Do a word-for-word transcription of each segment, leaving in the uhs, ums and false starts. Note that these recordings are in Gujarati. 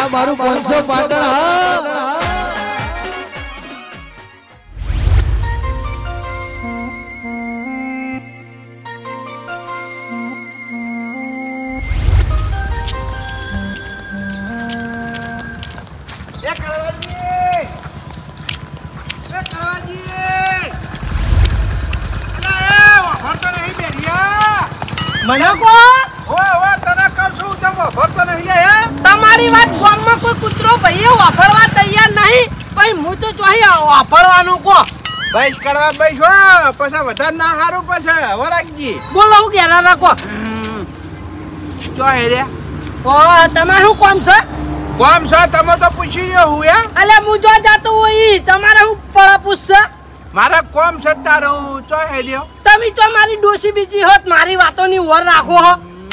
મારું પાંચસો પાટણ હા મને કો ઓ ઓ તને કહું છું તમે ભરતો નહીં હે તમારી વાત ગામમાં કોઈ કૂતરો ભાઈએ વાફળવા તૈયાર નહીં ભાઈ હું તો જોઈએ વાફળવાનું કો બસ કરવા બસ હો પછી વધારે ના હારું પછી વરાગજી બોલો હું કેરા રાખો જો હે રે ઓ તમારે શું કામ છે કોમ છે તમે તો પૂછી લ્યો હું હે અલે હું જો જાતો હોય તમારે હું પડા પૂછશે મારા કોમ છે તારું ચો હે લ્યો તમે તો મારી ડોસી બીજી હોત મારી વાતોની ઓર રાખો હો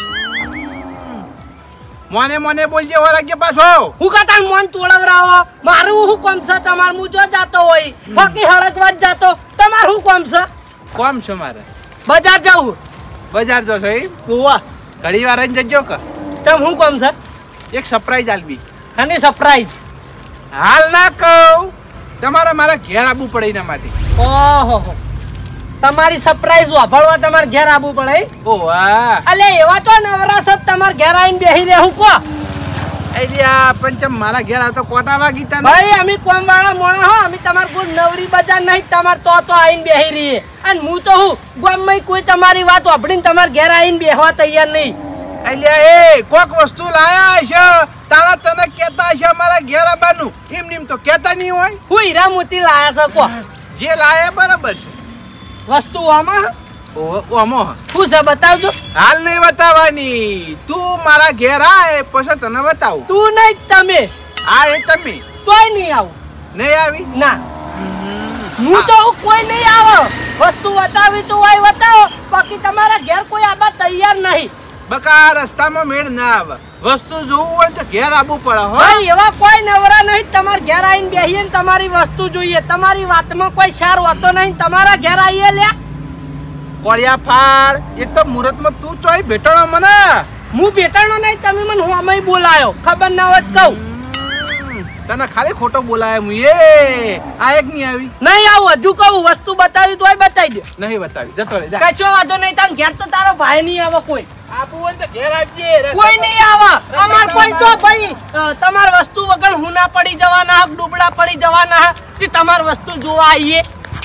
મોને મોને બોલજે વરાગજી પાછો હું કતા મન તોડવરાવો મારું શું કામ છે તમાર હું જો જાતો હોય બાકી હળકવા જ જાતો તમાર શું કામ છે કોમ છે મારે બજાર જાઉં બજાર જો છે વાહ ઘડી વાર જ જજો કે તમ શું કામ છે એક સરપ્રાઈઝ આલબી અને સરપ્રાઈઝ હાલ ના કહું તમારે મારા ઘેર આવવું પડે એના માટે ઓહો તમારી સરપ્રાઈઝ વાપરવા તમારે ઘેર આવવું પડે ઓ વાહ અલે એવા તો નવરાસ જ તમારે ઘેર આવીને બેહી રહેવું કો આઈડિયા પણ ચમ મારા ઘેર આવતો કોટા વાગી તા ભાઈ અમે કોમ વાળા મોણા હો અમે તમાર કોઈ નવરી બજાર નહીં તમાર તો તો આવીને બેહી રહીએ અને હું તો હું ગામમાં કોઈ તમારી વાત વાપરીને તમારે ઘેર આવીને બેહવા તૈયાર નહીં આઈડિયા એ કોક વસ્તુ લાયા છે તારા તને કહેતા છે મારા ઘેર આવવાનું એમ નીમ તો કહેતા નહીં હોય હું હીરા મોતી લાયા છો કો જે લાયા બરાબર છે વસ્તુ આમાં ઓ ઓમો શું છે બતાવજો હાલ નહીં બતાવવાની તું મારા ઘેર આય પછી તને બતાવું તું નહીં તમે આ એ તમે તોય નહીં આવું નહીં આવી ના હું તો હું કોઈ નહીં આવો વસ્તુ બતાવી તો હોય બતાવો બાકી તમારા ઘેર કોઈ આવા તૈયાર નહીં બકા રસ્તામાં મેળ ના આવે વસ્તુ જોવું હોય તો ઘેર આવવું પડે હો ભાઈ એવા કોઈ નવરા નહીં તમારે ઘેર આવીને બેહીએ ને તમારી વસ્તુ જોઈએ તમારી વાતમાં કોઈ સાર હોતો નહીં તમારા ઘેર આવીએ લ્યા કોળિયા ફાડ એક તો મુહૂર્તમાં તું ચોઈ ભેટણો મને હું બેટાણો નહીં તમે મને હોમય બોલાયો ખબર ના હોત કહું તને ખાલી ખોટો બોલાય હું એ આ એક નહીં આવી નહીં આવું હજુ કહું વસ્તુ બતાવી તોય બતાવી દે નહીં બતાવી જતો રે જા કશો વાંધો નહીં તાર ઘેર તો તારો ભાઈ નહીં આવે કોઈ આપું હોય તો ઘેર આવજે કોઈ નહીં આવે અમાર કોઈ તો ભાઈ તમાર વસ્તુ વગર હું ના પડી જવાના હક ડૂબડા પડી જવાના કે તમાર વસ્તુ જોવા આવીએ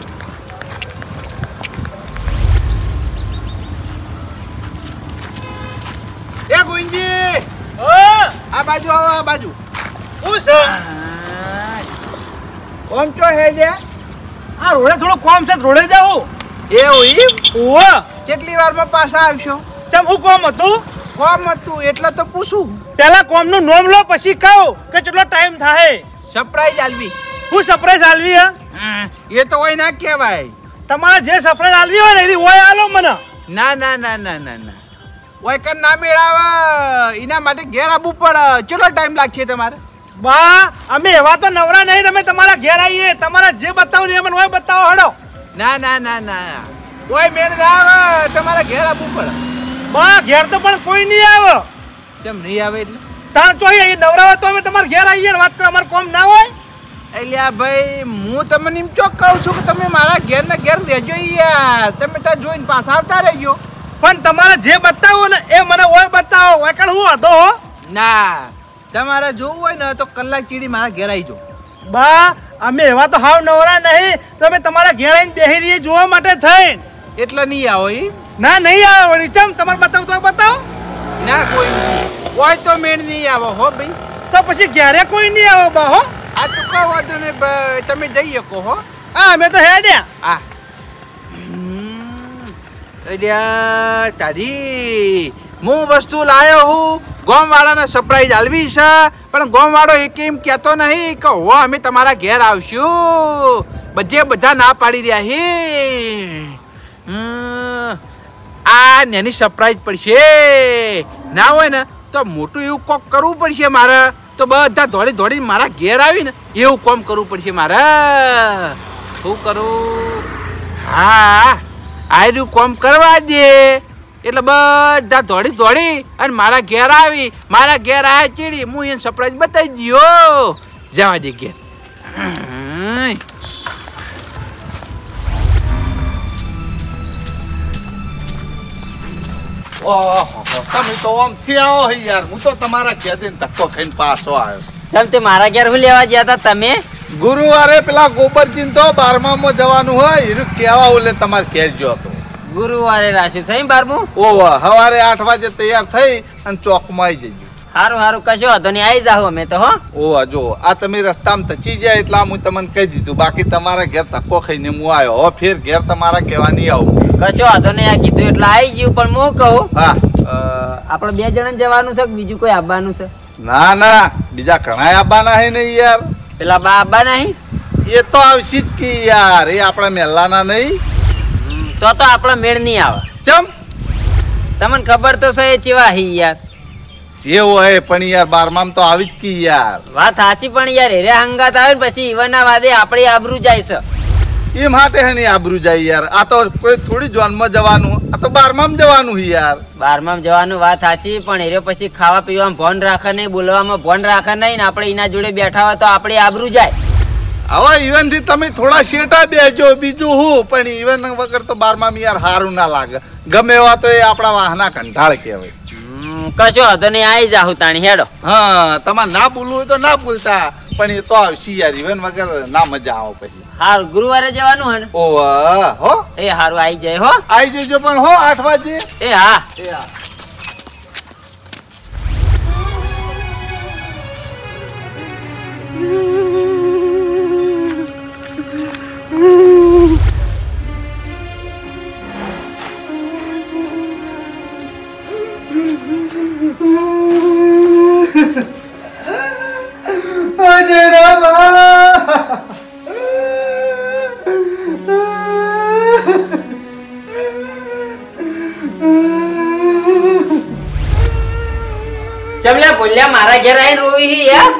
એ ગુંજી આ બાજુ આવો આ બાજુ હું છે ઓમ ચો હે જે આ રોડે થોડો કોમ છે રોડે જાવું એ હોય ઓહો કેટલી વારમાં પાછા આવશો ચમ હું કોમ હતું કોમ હતું એટલે તો પૂછું પેલા કોમ નું નામ લો પછી કહું કે કેટલો ટાઈમ થાય સરપ્રાઈઝ આલવી હું સરપ્રાઈઝ આલવી હા એ તો હોય ના કહેવાય તમારે જે સરપ્રાઈઝ આલવી હોય ને એની હોય આલો મને ના ના ના ના ના ના ઓય કન ના મેળાવે એના માટે ઘેર આવવું પડે કેટલો ટાઈમ લાગશે તમારે બા અમે એવા તો નવરા નહીં તમે તમારા ઘેર આવીએ તમારા જે બતાવો ને મને હોય બતાવો હડો ના ના ના ના ઓય મેળ ના આવે તમારે ઘેર આવવું પડે બા ઘેર તો પણ કોઈ નહીં આવે કેમ નહીં આવે એટલે તાર ચોઈ અહીં નવરા હોય તો અમે તમારા ઘેર આવીએ ને વાત કરો અમારે કોમ ના હોય એટલે ભાઈ હું તમને એમ ચોક કહું છું કે તમે મારા ઘેર ને ઘેર રહેજો યાર તમે ત્યાં જોઈને પાછા આવતા રહેજો પણ તમારે જે બતાવો ને એ મને હોય બતાવો વાકણ હું હતો હો ના તમારે જોવું હોય ને તો કલાક ચીડી મારા ઘેર આવી જાઓ બા અમે એવા તો હાવ નવરા નહીં તમે તમારા ઘેર આવીને બેહી રહીએ જોવા માટે થઈને એટલે નહીં આવો એ ના નહીં આવે વળી ચમ તમારે બતાવો તો બતાવો ના કોઈ હોય તો મેળ નહીં આવો હો ભાઈ તો પછી ઘેરે કોઈ નહીં આવે બા હો આ તો કહો વાંધો ને તમે જઈ શકો હો હા અમે તો હે દે હા અલ્યા તારી હું વસ્તુ લાયો હું ગોમ વાળાને સરપ્રાઈઝ આલવી છે પણ ગોમ વાળો એક એમ કહેતો નહીં કે હો અમે તમારા ઘેર આવશું બધે બધા ના પાડી રહ્યા હે આ નાની સરપ્રાઈઝ પડશે ના હોય ને તો મોટું એવું કોક કરવું પડશે મારે તો બધા દોડી દોડી મારા ઘેર આવી ને એવું કામ કરવું પડશે મારે શું કરું હા આયરું કામ કરવા દે એટલે બધા દોડી દોડી અને મારા ઘેર આવી મારા ઘેર આવ્યા ચીડી હું એને સરપ્રાઈઝ બતાવી દીધો જવા દે ઘેર ઓહો તમે તો આમ થી આવો હે યાર હું તો તમારા ઘેર જઈને ધક્કો ખાઈને પાછો આવ્યો ચમ તે મારા ઘેર હું લેવા ગયા હતા તમે ગુરુવારે પેલા ગોબરજી તો બારમામાં જવાનું હોય હીરું કેવા ઓલે તમારે ઘેર ગયો હતો ગુરુવારે રાખ્યું સહી બારમું ઓહો સવારે આઠ વાગે તૈયાર થઈ અને ચોકમાં આવી જજો હારું હારું કશો વાંધો નહીં આવી જાવ અમે તો હો ઓહો જો આ તમે રસ્તામાં તચી જાય એટલે હું તમને કહી દીધું બાકી તમારા ઘેર ધક્કો ખાઈને હું આવ્યો હવે ફેર ઘેર તમારા કહેવા નહીં આવું કશો વાંધો નહીં આ કીધું એટલે આવી ગયું પણ હું કહું હા આપણે બે જણા જવાનું છે કે બીજું કોઈ આવવાનું છે ના ના બીજા ઘણા આવવાના હે નહીં યાર પેલા બા આવવા નહીં એ તો આવશે જ કે યાર એ આપણા મહેલાના નહીં તો તો આપણો મેળ નહીં આવે ચમ તમને ખબર તો છે એ ચેવા હી યાર જે હોય પણ યાર બારમામ તો આવી જ કી યાર વાત સાચી પણ યાર હેરે હંગાત આવે ને પછી ઈવનના વાદે આપણી આબરૂ જાય છે એ માટે હે નહીં આબરૂ જાય યાર આ તો કોઈ થોડી જોનમાં જવાનું આ તો બારમામ જવાનું છે યાર બારમામ જવાનું વાત સાચી પણ હેરે પછી ખાવા પીવામાં ભોન રાખે નહીં બોલવામાં ભોન રાખે નહીં ને આપણે એના જોડે બેઠા હોય તો આપણી આબરૂ જાય હવે ઈવન થી તમે થોડા શેટા બેજો બીજું હું પણ ઈવન વગર તો બારમામ યાર સારું ના લાગે ગમે એવા તો એ આપણા વાહના કંટાળ કહેવાય કશો હતો નહીં આવી જાહુ તાણી હેડો હા તમારે ના બોલવું હોય તો ના બોલતા પણ એ તો આવશે યાર ઈવન વગર ના મજા આવે પછી હારું ગુરુવારે જવાનું હે ને ઓ હો એ હારું આવી જાય હો આવી જજો પણ હો આઠ વાગે એ હા એ હા ચમલ્યા બોલ્યા મારા ઘેર આવીને રોઈ હી યાર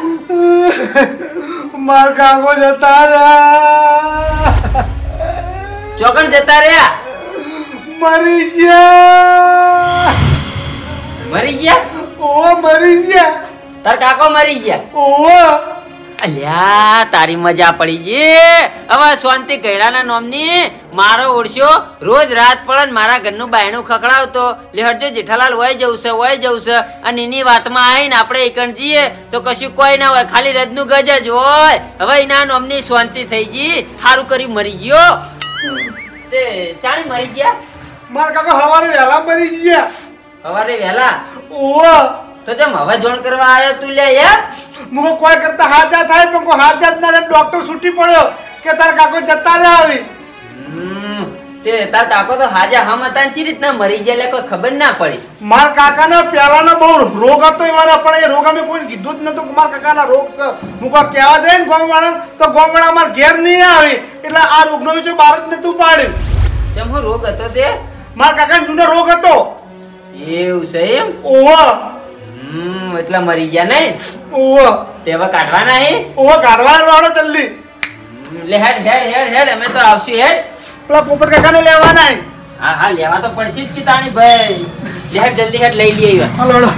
માર કાકો જતા રહ્યા ચોકણ જતા રહ્યા મરી ગયા મરી ગયા ઓ મરી ગયા તાર કાકો મરી ગયા ઓ અલ્યા તારી મજા પડી ગઈ હવે શાંતિ ગયડાના નોમની મારો ઓળશો રોજ રાત પડે ને મારા ઘરનું બાયણું ખખડાવતો લેહડજો જેઠાલાલ વહી જવું છે વહી જવું છે અને એની વાતમાં આવીને આપણે એકણ જઈએ તો કશું કોઈ ના હોય ખાલી રજનું ગજ જ હોય હવે એના નોમની શાંતિ થઈ ગઈ સારું કરી મરી ગયો તે ચાણી મરી ગયા માર કાકો હવારે વહેલા મરી ગયા સવારે વહેલા ઓ તો જેમ હવે જોણ કરવા આવ્યો તું લે યાર મુકો કોઈ કરતા હાજા થાય પણ કોઈ હાજા જ ના ડોક્ટર છૂટી પડ્યો કે તાર કાકો જતા રહ્યા આવી તે તાર કાકો તો હાજા હમ હતા ને ચી રીતના મરી ગયા કોઈ ખબર ના પડી માર કાકાનો પહેલાનો બહુ રોગ હતો એવાના પણ એ રોગ અમે કોઈ કીધું જ નતું કે માર કાકાના રોગ છે મુકો કહેવા જાય ને ગોમવાળા તો ગોમવાળા માર ઘેર નહીં આવી એટલે આ રોગનો વિશે બહાર જ નતું પાડ્યું તેમ હું રોગ હતો તે માર કાકાનો જૂનો રોગ હતો એવું છે એમ ઓહો હમ એટલા મરી ગયા નહીં ઓહો તેવા કાઢવાના હે ઓહો કાઢવા વાળો જલ્દી લે હેડ હેડ હેડ હેડ અમે તો આવશું હેડ પેલા પોપટ કાકાને લેવાના હે હા હા લેવા તો પડશે જ કે તાણી ભાઈ લે હેડ જલ્દી હેડ લઈ લઈએ હાલો હાલો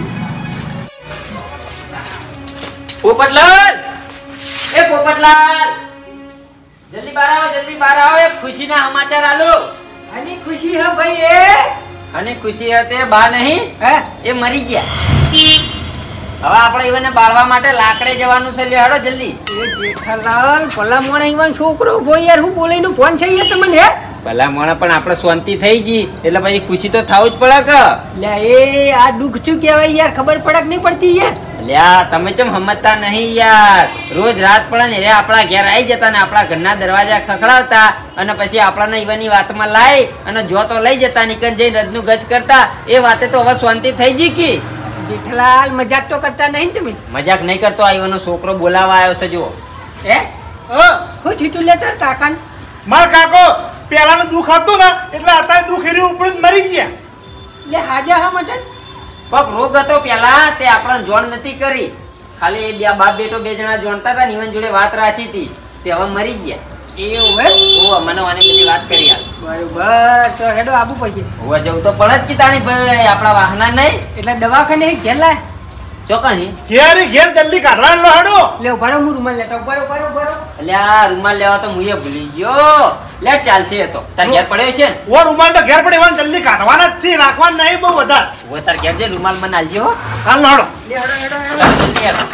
પોપટલાલ એ પોપટલાલ જલ્દી બહાર આવો જલ્દી બહાર આવો એક ખુશીના સમાચાર આલો આની ખુશી હે ભાઈ એ અને ખુશી હતી બા નહીં હે એ મરી ગયા હવે આપણે ઈવને બાળવા માટે લાકડે જવાનું છે લે હેડો જલ્દી એ જેઠાલાલ ભલા મોણા ઈવન છોકરો ગો યાર હું બોલીનું ફોન છે યાર તમને હે ભલા મોણા પણ આપણે શાંતિ થઈ ગઈ એટલે પછી ખુશી તો થાવું જ પડે કે લે એ આ દુઃખ શું કહેવાય યાર ખબર પડે કે નહીં પડતી યાર લ્યા તમે કેમ સમજતા નહીં યાર રોજ રાત પડે ને રે આપણા ઘેર આવી જતા ને આપણા ઘરના દરવાજા ખખડાવતા અને પછી આપણાને ઈવનની વાતમાં લાવી અને જો તો લઈ જતા નીકળ જઈને રજનું ગજ કરતા એ વાતે તો હવે શાંતિ થઈ ગઈ કે જેઠાલાલ મજાક તો કરતા નહીં તમે મજાક નહીં કરતો આ ઈવનનો છોકરો બોલાવા આવ્યો છે જો હે ઓ હું ઠીટું લેતા કાકાન માર કાકો પહેલાનું દુઃખ હતું ને એટલે અત્યારે દુઃખ એની ઉપર જ મરી ગયા લે હાજા હા મટન પગ રોગ હતો પેલા તે આપણને જોણ નથી કરી ખાલી બે બાપ બેટો બે જણા જોણતા હતા ને ઈવન જોડે વાત રાખી હતી તે હવે મરી ગયા એવું હે ઓ મને આની બધી વાત કરી આલ બરોબર તો હેડો આબુ પડશે ઓવા જવું તો પડે જ કે તાણી ભાઈ આપણા વાહના નહીં એટલે દવાખાને ઘેર લાય ચોકણી ઘેર ઘેર જલ્દી કાઢવા લો હેડો લે ઉભારો હું રૂમાલ લેતો ઉભારો ઉભારો ઉભારો અલ્યા રૂમાલ લેવા તો મુએ ભૂલી ગયો લે ચાલશે એ તો તાર ઘેર પડ્યો છે ને ઓ રૂમાલ તો ઘેર પડે એવાને જલ્દી કાઢવાના જ છે રાખવાના નહીં બહુ વધારે ઓ તાર ઘેર જે રૂમાલ મને આલજો હો હાલ લો હેડો લે હેડો હેડો હેડો ચાલો જલ્દી હેડો.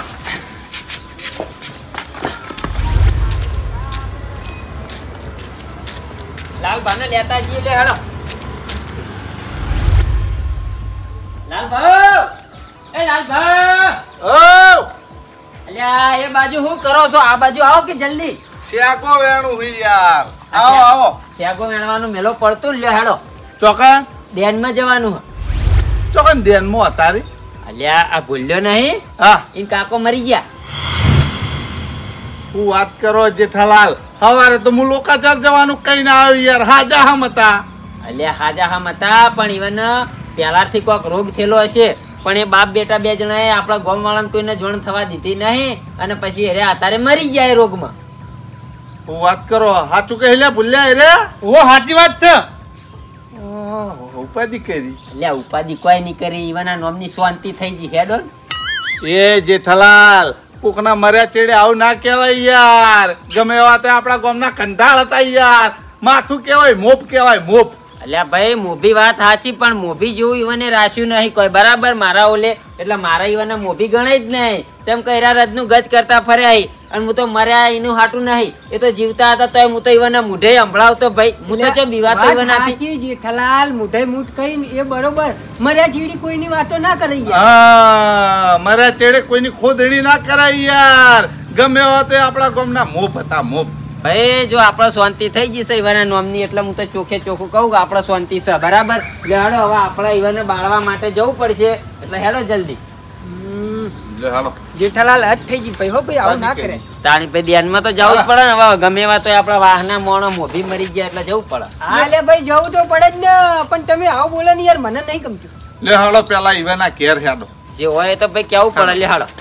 લાલભાને લેતા જઈએ લે હેડો લાલભા એ લાલભા ઓ અલ્યા એ બાજુ શું કરો છો આ બાજુ આવો કે જલ્દી શેકો વેણું હી યાર આવો આવો શેગો વેણવાનું મેલો પડતું લે હેડો ચોકન ડેનમાં જવાનું હે. ચોકન ધ્યાનમાં અતારી અલ્યા આ ભૂલ્યો નહીં હા ઈન કાકો મરી ગયા હું વાત કરો જેઠાલાલ સવારે તો હું લોકાચાર જવાનું કઈ ના આવ્યું યાર હાજા હમ હતા અલ્યા હાજા હામ હતા પણ ઈવન પહેલાથી કોઈક રોગ થયેલો હશે પણ એ બાપ બેટા બે જણાએ આપણા ગામ વાળાને કોઈને જોણ થવા દીધી નહીં અને પછી અરે અત્યારે મરી ગયા એ રોગમાં હું વાત કરો સાચું કહી લે ભૂલ્યા રે ઓ સાચી વાત છે ઉપાધિ કરી અલ્યા ઉપાધિ કોઈ નહીં કરી ઈવન આ નોમની શાંતિ થઈ ગઈ હેડો એ જેઠાલાલ કોકના મર્યા ચેડે આવું ના કહેવાય યાર ગમે એવા તે આપણા ગામના કંટાળ હતા યાર માથું કહેવાય મોપ કહેવાય મોપ અલ્યા ભાઈ મોભી વાત સાચી પણ મોભી જેવું ઈવને રાખ્યું નહીં કોઈ બરાબર મારા ઓલે એટલે મારા ઈવને મોભી ગણાય જ નહીં તેમ કઈરા રજનું ગજ કરતા ફર્યા અને હું તો મર્યા એનું હાટું નહીં એ તો જીવતા હતા તો હું તો ઈવને મુઢે સંભળાવતો ભાઈ હું તો ચો બીવાતો ઈવન હતી સાચી જેઠાલાલ મુઢે મૂઠ કઈ એ બરોબર મર્યા ચીડી કોઈની વાતો ના કરી યાર હા મર્યા ચેડે કોઈની ખોદણી ના કરાય યાર ગમે એવા તે આપણા ગામના મોપ હતા મોપ ભાઈ જો આપણે શાંતિ થઈ જશે ઈવાના નોમની એટલે હું તો ચોખે ચોખ્ખું કહું કે આપણે શાંતિ છે બરાબર એટલે હેડો હવે આપણે ઈવાને બાળવા માટે જવું પડશે એટલે હેડો જલ્દી જેઠાલાલ હદ થઈ ગઈ ભાઈ હો ભાઈ આવું ના કરે તાણી ભાઈ ધ્યાનમાં તો જવું જ પડે ને હવે ગમે એવા તો આપણા વાહના મોણો મોભી મરી ગયા એટલે જવું પડે હા લે ભાઈ જવું તો પડે જ ને પણ તમે આવું બોલો ને યાર મને નહીં ગમતું લે હાલો પેલા ઈવાના ઘેર હેડો જે હોય તો ભાઈ કેવું પડે લે હાડો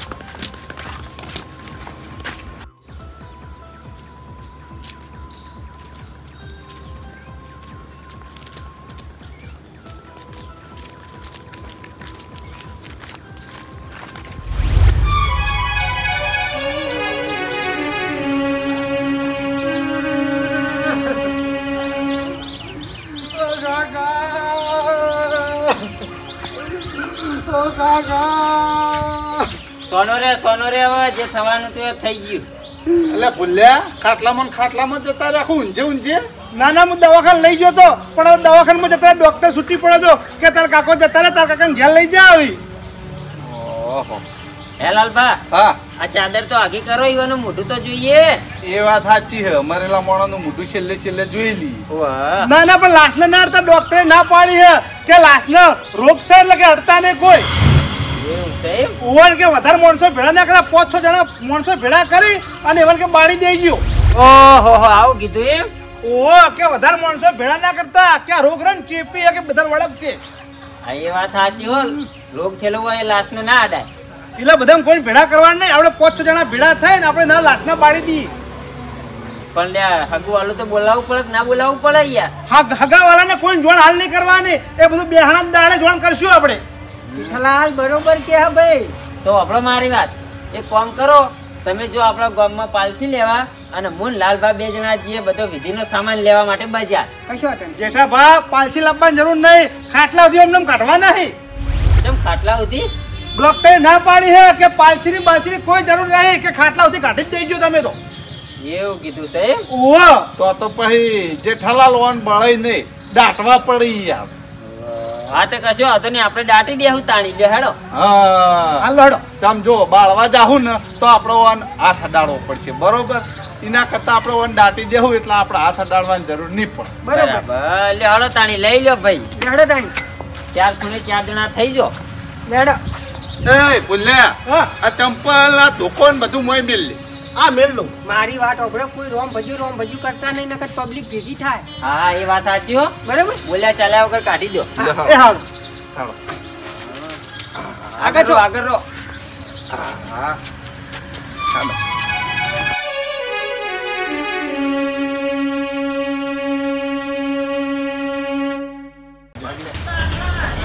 સોનો રે સોનો રે હવે જે થવાનું તો એ થઈ ગયું એટલે ભૂલ્યા ખાટલામાં ને ખાટલામાં જતા રાખું ઊંઝે ઊંઝે ના ના હું દવાખાને લઈ ગયો તો પણ દવાખાનામાં જતા ડોક્ટર છૂટી પડે તો કે તાર કાકો જતા રહે તાર કાકાને ઘેર લઈ જા આવી ઓહો હે લાલભા હા આ ચાદર તો આગી કરો ઈવાનું મોઢું તો જોઈએ એ વાત સાચી હે મરેલા માણસનું મોઢું છેલ્લે છેલ્લે જોઈ લી વાહ ના ના પણ લાશને ના અડતા ડોક્ટરે ના પાડી હે કે લાશને રોગ છે એટલે કે અડતા નહીં કોઈ એવું છે એમ? ઓવર કે વધારે માણસો ભેળા ના કર્યા પાંચ છ જણા માણસો ભેળા કરી અને એવન કે બાળી દઈ ગયો ઓહો હો આવું કીધું એમ ઓહો કે વધારે માણસો ભેળા ના કરતા કે આ રોગ રન ચેપી કે બધા વળગ છે આ એ વાત સાચી હો રોગ થયેલો હોય એ લાશને ના અડાય એટલે બધા કોઈ ભેળા કરવા નહીં આપણે પાંચ છ જણા ભેળા થાય ને આપણે ના લાશના બાળી દઈએ પણ લે હગુ વાળું તો બોલાવવું પડે કે ના બોલાવવું પડે યાર હગ હગા વાળાને કોઈ જોણ હાલ નહીં કરવાની એ બધું બેહાણા દાડે જોણ કરશું આપણે જેઠાલાલ બરોબર કે હા ભાઈ તો આપણો મારી વાત એક કામ કરો તમે જો આપણા ગામમાં પાલસી લેવા અને મુન લાલભા બે જણા જઈએ બધો વિધિનો સામાન લેવા માટે બજાર કશો વાંધો નહીં. જેઠા ભા પાલસી લાવવાની જરૂર નહીં ખાટલા સુધી એમને કાઢવા નહીં કેમ ખાટલા સુધી ડોક્ટરે ના પાડી હે કે પાલસીની બાલસીની કોઈ જરૂર નહીં કે ખાટલા સુધી કાઢી જ દેજો તમે તો એવું કીધું છે એમ? ઓહો તો તો પછી જેઠાલાલ ઓન બળાઈ નહીં દાટવા પડી યાર હા તો કશો હતો ને આપણે દાટી દેવું તાણી દે હેડો હા હાલો હેડો તમે જો બાળવા જાહું ને તો આપણો વન હાથ અડાડવો પડશે બરોબર એના કરતા આપણે વન દાટી દેવું એટલે આપણે હાથ અડાડવાની જરૂર નહીં પડે બરોબર બરાબર લે હળો તાણી લઈ લ્યો ભાઈ લેડો તાણી ચાર ખૂણે ચાર જણા થઈ જો લેડો એ ભૂલ્યા હા આ ચંપલ આ ધોકો ને બધું મોય મેલ લે આ મેલ લો મારી વાત ઓભળો કોઈ રોમ ભજુ રોમ ભજુ કરતા નહીં નકર પબ્લિક ભેગી થાય હા એ વાત સાચી હો બરોબર બોલ્યા ચાલ્યા વગર કાઢી દો એ હાલ હાલો. આગળ રો આગળ રો હા ચાલો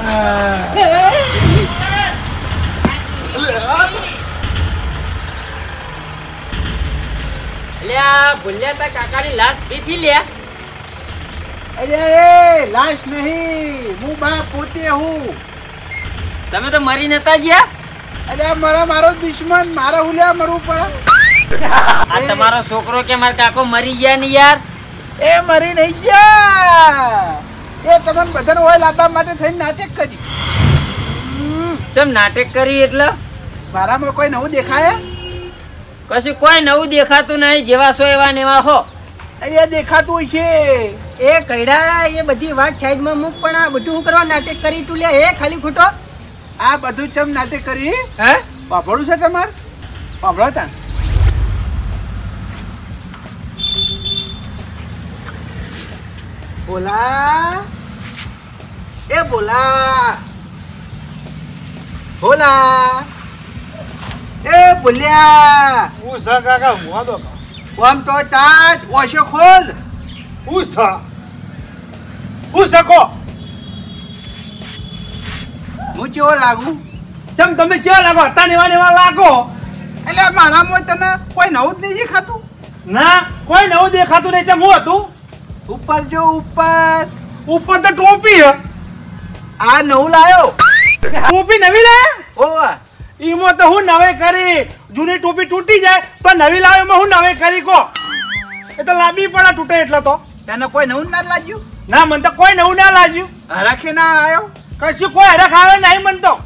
અલ્યા ભૂલ્યા તા કાકાની લાશ પીથી લે. અરે એ લાશ નહીં, હું બા પોતે હું. તમે તો મરી નતા ગયા. અલ્યા મારા મારો દુશ્મન, મારા હુલ્યા મરવું પડે. આ તમારો છોકરો કે મારા કાકો મરી ગયા ને યાર. એ મરી નહીં ગયા, એ તમને બધાને હોય લાવવા માટે થઈને નાટક કરી. ચમ નાટક કરી એટલે? મારામાં કોઈ નવું દેખાય? કશું કોઈ નવું દેખાતું નહીં, જેવા છો એવા ને એવા હો. અહીંયા દેખાતું છે. એ કઈડા એ બધી વાત સાઈડમાં મૂક, પણ આ બધું હું કરવા નાટક કરી તું લે એ ખાલી ખોટો. આ બધું ચમ નાટક કરી? હે પાપડું છે તમાર? પાપડો તા બોલા, એ બોલા, બોલા, એ બોલ્યા. હું સા કાકા હું આદો આમ તો તાજ ઓશો ખોલ. હું સા હું સકો હું કેવો લાગુ? ચમ તમે ચેવા લાગો? હતા નેવા નેવા લાગો. એટલે મારામાં તને કોઈ નવું જ નહીં દેખાતું? ના કોઈ નવું દેખાતું નહીં. ચમ હું હતું ઉપર જો ઉપર, ઉપર તો ટોપી હે. આ નવું લાયો. ટોપી નવી લાયા? ઓવા ઈમો તો હું નવે કરી. જૂની ટોપી તૂટી જાય તો નવી લાવ્યો હું નવે કરી કો. એ તો લાંબી પડે તૂટે એટલે તો. તને કોઈ નવું ના લાગ્યું? ના મને તો કોઈ નવું ના લાગ્યું. હરખે ના આવ્યો? કશું કોઈ હરખ આવે નહીં મન તો.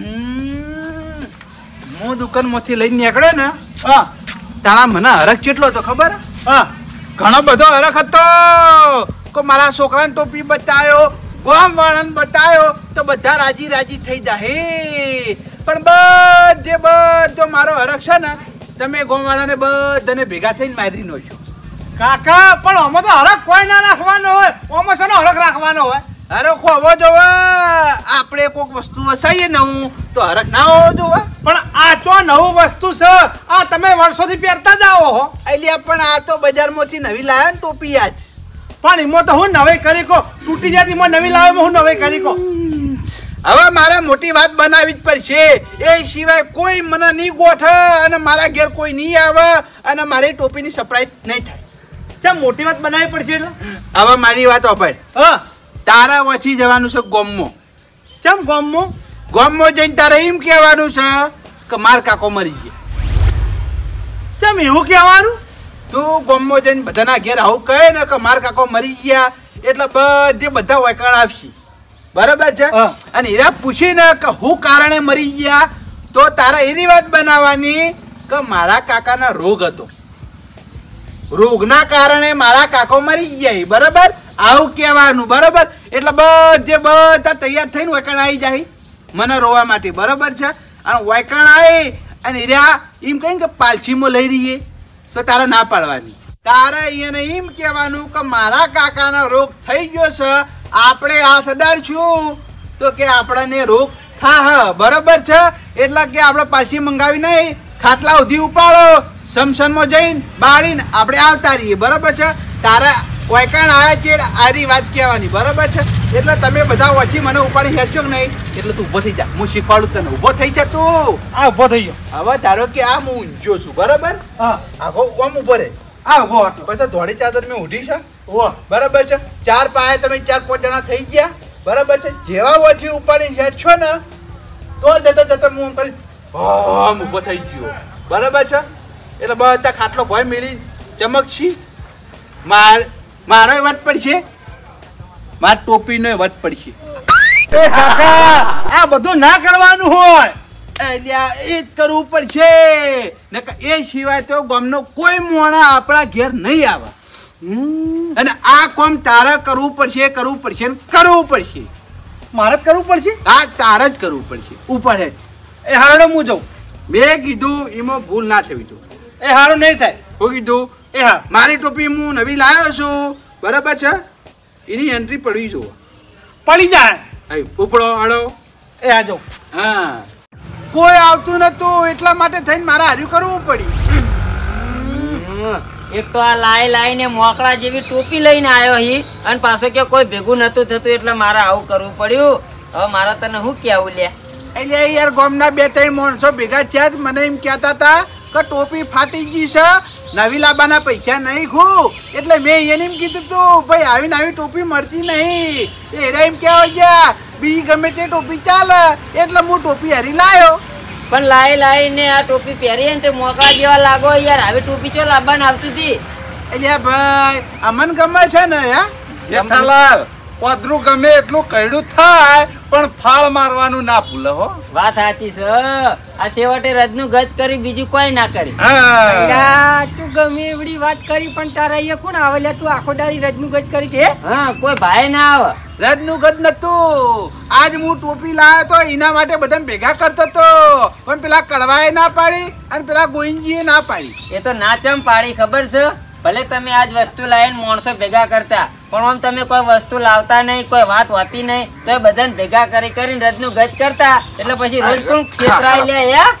હું દુકાન માંથી લઈને નીકળે ને હા તાણા મને હરખ કેટલો હતો ખબર? હા ઘણો બધો હરખ હતો. કો મારા છોકરાને ટોપી બતાવ્યો, ગામ વાળાને બતાવ્યો તો બધા રાજી રાજી થઈ જાય. પણ બધે બધો મારો હરખ છે ને તમે ગામ વાળાને બધાને ભેગા થઈને મારી નો છો. કાકા પણ આમાં તો હરખ કોઈ ના રાખવાનો હોય. આમાં શેનો હરખ રાખવાનો હોય? હરખ હોવો જોવે. આપણે કોઈક વસ્તુ વસાઈએ નવું તો હરખ ના હોવો જોવે. પણ આ ચો નવું વસ્તુ છે. આ તમે વર્ષોથી પહેરતા જ આવો હો. એટલે પણ આ તો બજારમાંથી નવી લાવ્યા ને ટોપી આજ. પણ એમાં તો હું નવી કરી કો. તૂટી જાય એમાં નવી લાવે હું નવી કરી કો. હવે મારે મોટી વાત બનાવવી જ પડશે. એ સિવાય કોઈ મને નહીં ગોઠે અને મારા ઘેર કોઈ નહીં આવે અને મારી ટોપીની સરપ્રાઈઝ નહીં થાય. ચમ મોટી વાત બનાવવી પડશે એટલે? હવે મારી વાત ઓપડ. હા તારા વચ્ચે જવાનું છે ગોમમાં. ચમ ગોમમાં? ગોમમાં જઈને તારે એમ કહેવાનું છે કે માર કાકો મરી ગયા. ચમ એવું કહેવાનું? તું ગોમમાં જઈને બધાના ઘેર આવું કહે ને કે માર કાકો મરી ગયા એટલે બધે બધા વૈકાણ આવશે. બરાબર છે? અને એરા પૂછીને કે હું કારણે મરી ગયા તો તારા એની વાત બનાવવાની કે મારા કાકાના રોગ હતો, રોગના કારણે મારા કાકો મરી ગયા. બરાબર? આવું કહેવાનું. બરાબર? એટલે બધે બધા તૈયાર થઈને વૈકાણ આવી જાય મને રોવા માટે. બરાબર છે? અને વૈકાણ આવી અને એરા એમ કહી કે પાલસીમાં લઈ રહીએ તો તારે ના પાડવાની. તારે એને એમ કહેવાનું કે મારા કાકાનો રોગ થઈ ગયો છે, આપણે હાથ અડાડશું તો કે આપણને રોગ થા. બરાબર છે? એટલે કે આપણે પાછી મંગાવી નહીં, ખાટલા સુધી ઉપાડો, સમસનમાં જઈને બાળીને આપણે આવતા રહીએ. બરાબર છે? તારા વૈકાણ આવ્યા છે આરી વાત કહેવાની. બરાબર છે? એટલે તમે બધા ઓછી મને ઉપાડી હેરશો કે નહીં એટલે તું ઊભો થઈ જા. હું શીખવાડું તને. ઊભો થઈ જા તું. આ ઊભો થઈ ગયો. હવે ધારો કે આ હું ઊંઝો છું. બરાબર? હા આખો આમ ઊભો રહે. આ ઊભો હતો. પછી ધોળી ચાદર મેં ઉઠી છે. ઓ બરાબર છે? ચાર પાયે તમે ચાર પાંચ જણા થઈ ગયા. બરાબર છે? જેવા ઓછી ઉપાડી હેઠશો ને તો જતો જતો હું કરી આમ ઊભો થઈ ગયો. બરાબર છે? એટલે બધા ખાટલો ભોય મેલી ચમકશી. માર મારો વટ પડશે, માર ટોપીનો વટ પડશે. એ કાકા આ બધું ના કરવાનું હોય. અલ્યા એ જ કરવું પડશે. નકર એ સિવાય તો ગામનો કોઈ મોણા આપણા ઘેર નહીં આવે. અને આ કામ તારે કરવું પડશે, કરવું પડશે ને કરવું પડશે. મારે જ કરવું પડશે? હા તારે જ કરવું પડશે. ઉપર હે એ હારો હું જાઉં. મેં કીધું એમાં ભૂલ ના થવી તો. એ હારું નહીં થાય. હું કીધું એ હા મારી ટોપી હું નવી લાવ્યો છું. બરાબર છે? એની એન્ટ્રી પડવી જોવો. પડી જાય. અહીં ઉપડો હડો. એ આ જાઉં. હા કોઈ આવતું નતું એટલા માટે થઈને મારે હાર્યું કરવું પડ્યું. એક તો આ લાઈ લાઈને મોકળા જેવી ટોપી લઈને આવ્યો હી અને પાછો કે કોઈ ભેગું નતું થતું એટલે મારે આવું કરવું પડ્યું. હવે મારો તને શું કેવું લે એટલે યાર ગામના બે ત્રણ માણસો ભેગા થયા જ મને એમ કહેતા હતા કે ટોપી ફાટી ગઈ છે નવી લાવવાના પૈસા નહીં ખું એટલે મેં એને એમ કીધું તું ભાઈ આવી નવી ટોપી મળતી નહીં એરા એમ કહેવા ગયા બી ગમે તે ટોપી ચાલે એટલે હું ટોપી હરી લાયો પણ લાઈ લાઈને આ ટોપી પહેરીએ ને તો મોકળા જેવા લાગો યાર આવી ટોપી ચો લાવવાની આવતી હતી એટલે ભાઈ અમન ગમે છે ને યાર જેઠાલાલ પદરું ગમે એટલું કઈડું થાય પણ ફાળ મારવાનું ના ભૂલે હો વાત સાચી છે આ છેવટે રજનું ગજ કરી બીજું કોઈ ના કરી અલ્યા, તું ગમે એવડી વાત કરી પણ તારા અહીંયા કોણ આવે લ્યા? તું આખો દાડી રજનું ગજ કરી છે હા કોઈ ભાઈ ના આવે રજનું ગજ નતું આજ હું ટોપી લાવ્યો તો એના માટે બધા ભેગા કરતો તો પણ પેલા કડવાએ ના પાડી અને પેલા ગોવિંદજીએ ના પાડી એ તો નાચમ પાડી ખબર છે ભલે તમે આજ વસ્તુ લાવીને માણસો ભેગા કરતા પણ આમ તમે કોઈ વસ્તુ લાવતા નહીં કોઈ વાત હોતી નહીં તો એ બધાને ભેગા કરી કરીને રજનું ગજ કરતા એટલે પછી રોજ કોણ ક્ષેત્રાય લે યા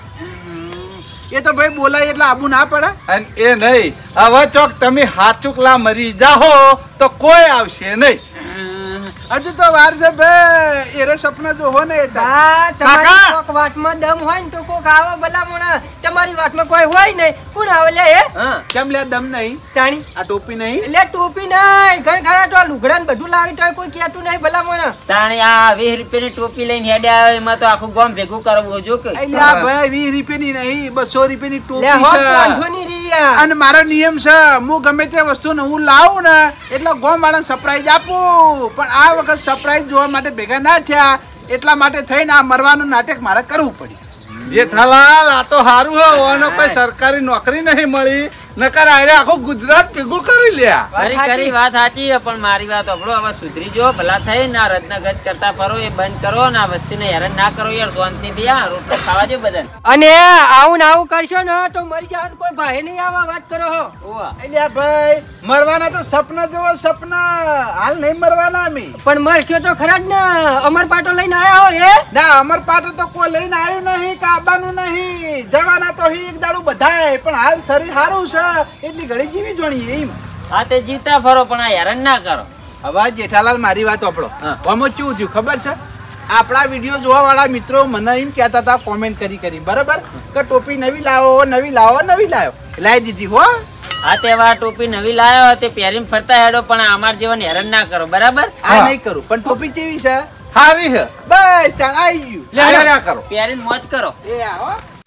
એ તો ભાઈ બોલાય એટલે આબુ ના પડે અને એ નહીં હવે ચોક તમે હાચુકલા મરી જાહો તો કોઈ આવશે નહીં હજુ તો વાર છે ભાઈ એરે સપના જો હો ને હા, તમારી કોક વાતમાં દમ હોય ને તો કોક આવે ભલામણ. તમારી વાતમાં કોઈ હોય નહીં કોણ આવે લે એ હા કેમ લે દમ નહીં તાણી આ ટોપી નહીં એટલે ટોપી નહીં ઘણ ખરા તો લુગડા ને બધું લાવી તો કોઈ કહેતું નહીં ભલામણ. તાણી આ વીસ રૂપિયાની ટોપી લઈને હેડે આવે એમાં તો આખું ગામ ભેગું કરવું જો કે એટલે આ ભાઈ વીસ રૂપિયાની નહીં બસો રૂપિયાની લે ટોપી હોત છે પાંચસો ની રીયા. અને મારો નિયમ છે હું ગમે તે વસ્તુ ને હું લાવું ને એટલે ગોમ વાળાને સરપ્રાઈઝ આપું પણ આ વખત સરપ્રાઈઝ જોવા માટે ભેગા ના થયા એટલા માટે થઈને આ મરવાનું નાટક મારે કરવું પડ્યું જેઠાલાલ આ તો સારું હો ઓનો કોઈ સરકારી નોકરી નહીં મળી નકર આરે આખું ગુજરાત ભેગું કરી લ્યા ખરી ખરી વાત સાચી છે પણ મારી વાત સાંભળો હવે સુધરી જો ભલા થઈ ને આ રત્ન ગજ કરતા ફરો એ બંધ કરો ને આ વસ્તીને હેરાન ના કરો યાર શાંતિથી આ રોટલો ખાવા દે બધાને અને આવું ને આવું કરશો ને તો મરી જવાનું કોઈ ભાઈ નહીં આવા વાત કરો હો. ઓવા એટલે ભાઈ મરવાના તો સપના જોવો સપના હાલ નહીં મરવાના અમે પણ મરશો તો ખરા જ ને અમર પાટો લઈને આયા હો એ ના અમર પાટો તો કોઈ લઈને આવ્યું નહીં કે આવવાનું નહીં જવાના તો હી એક દાડું બધાય પણ હાલ શરીર સારું છે એટલી ઘડી જીવી જોણી એમ હા તે જીતા ફરો પણ આ હેરાન ના કરો હવે જેઠાલાલ મારી વાત સાંભળો હા. આમાં શું થયું ખબર છે આપણા વિડીયો જોવા વાળા મિત્રો મને એમ કહેતા હતા કોમેન્ટ કરી કરી બરાબર કે ટોપી નવી લાવો નવી લાવો નવી લાવો લાવી દીધી હો આ તહેવાર ટોપી નવી લાયો તે પહેરીને ફરતા હેડો પણ અમાર જેવાને હેરાન ના કરો બરાબર આ નહીં કરું પણ ટોપી કેવી છે સારી હે બસ ચાલ આવી ગયું લે કરો પહેરીને મોજ કરો એ આવો